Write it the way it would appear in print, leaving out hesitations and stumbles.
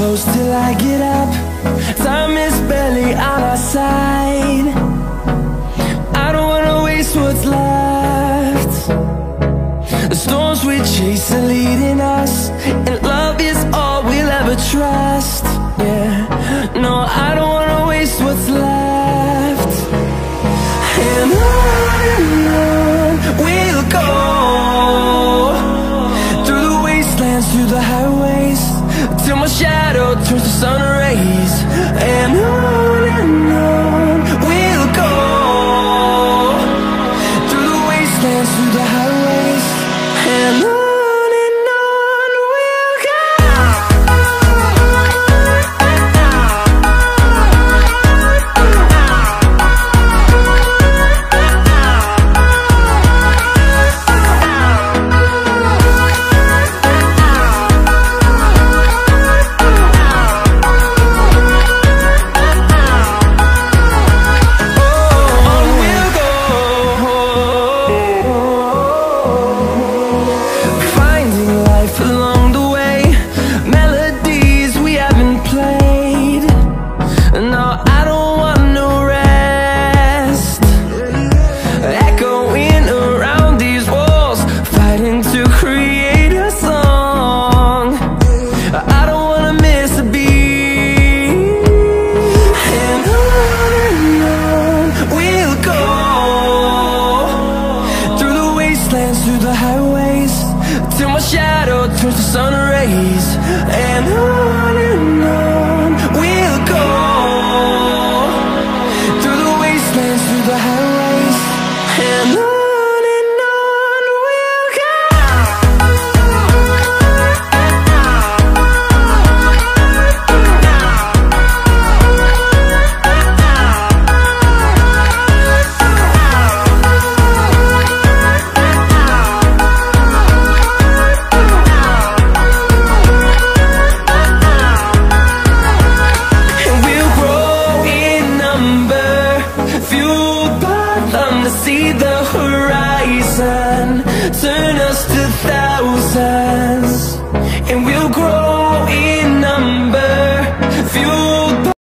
close till I get up. Time is barely on our side. I don't wanna waste what's left. The storms we chase are leading us, and love is all we'll ever trust. Yeah, no, I don't wanna waste what's left. And on we'll go, through the wastelands, through the highways, till my shadow turns to sun rays. And on we'll go, through the wastelands, through the highways, and on we'll go. Through the highways, till my shadow turns to sun rays. And on we'll go, through the wastelands, through the highways, and on we'll go. See the horizon, turn us to thousands.